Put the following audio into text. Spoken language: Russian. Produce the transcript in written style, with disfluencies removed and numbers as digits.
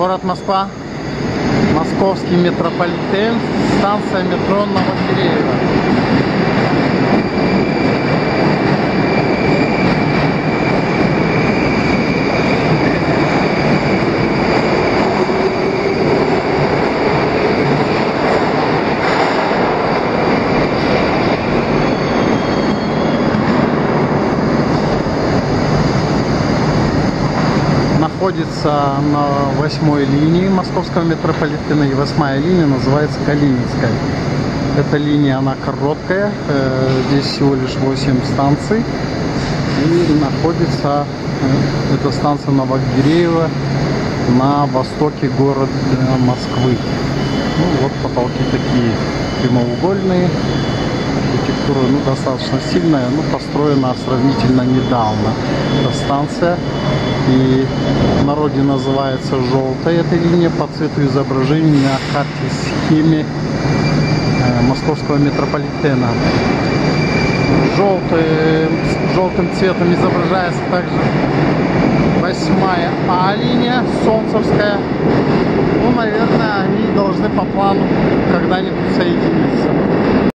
Город Москва, московский метрополитен, станция метро Новогиреево. Находится на 8-й линии московского метрополитена, и 8-я линия называется Калининская. Эта линия, она короткая, здесь всего лишь 8 станций, и находится эта станция Новогиреево на востоке города Москвы. Ну вот потолки такие прямоугольные, архитектура достаточно сильная, построена сравнительно недавно эта станция. И в народе называется желтая эта линия по цвету изображений на карте-схеме московского метрополитена. Желтым цветом изображается также 8-я линия, Солнцевская. Наверное, они должны по плану когда-нибудь соединиться.